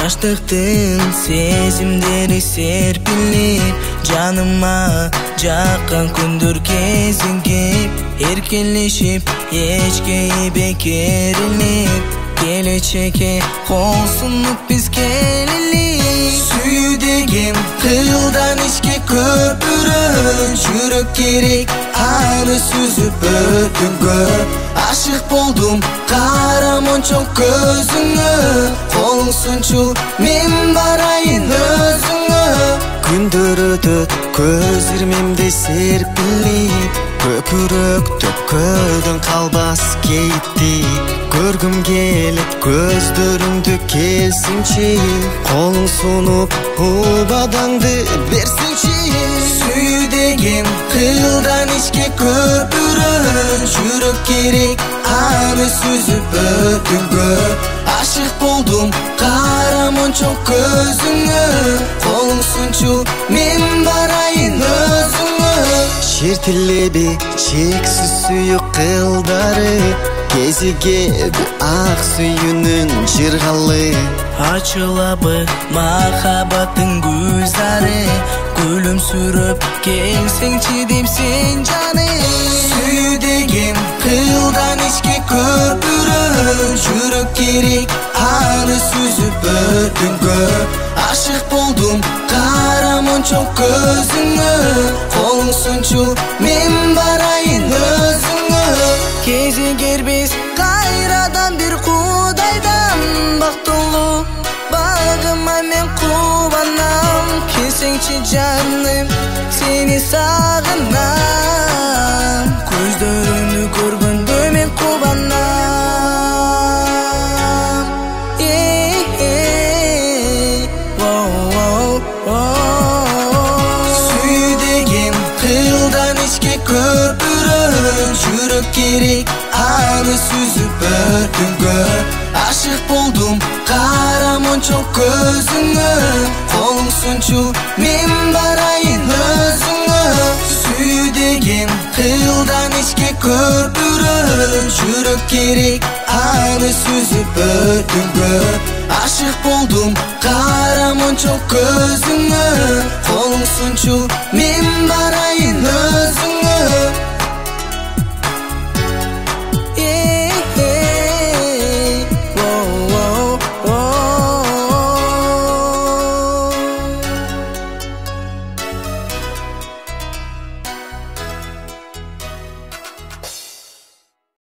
Жаштыктын сезимдери серпилип, жаныма жаккан күндөр кезингип, эркинлешип, эчке бекерилип, келечекке кол сунуп биз келели. Сүйүү деген кылдан ичке көпүрө, жүрөк керек аны сүзүп өтүнгө. Ашык болдум карамончо көзүңө, колуң сунчу мен барайын өзүңө. Күндөр өтөт көз ирмемде серпилип, көпүрөк төккөдөн калбас кейитти. Көргүм келет көздөрүңдү келсинчи, колуң сунуп убадаңды берсинчи. Сүйүү деген кылдан ичке көпүрө, жүрөк керек аны сүзүп өтүнгө. Ашык болдум карамончо көзүңө, колуң сунчу мен барайын өзүңө. Шертилеби чексиз сүйүк кылдары, кезигеби ак сүйүүнүн жыргалы. Ачылабы махаббаттын гүлзары, күлүмсүрөп келсеңчи дейм сен жаным. Сүйүү деген кылдан ичке көпүрө, жүрөк керек аны сүзүп өтүнгө. Ашык болдум карамончо көзүңө, колуң сунчу мен барайын өзүңө. Кезигер биз кайрадан бир кудайдан, бактылуу багыма мен кубанам. Келсеңчи жаным, сени сагынам, көздөрүңдү көргөндө мен кубанам. Сүйүү деген кылдан ичке көпүрө, жүрөк керек аны сүзүп өтүнгө. Ашык болдум карамончо көзүңө, колуң сунчу мен барайын өзүңө. Сүйүү деген кылдан ичке көпүрө, жүрөк керек аны сүзүп өтүнгө. Ашык болдум карамончо көзүңө, колуң сунчу мен барайын өзүңө.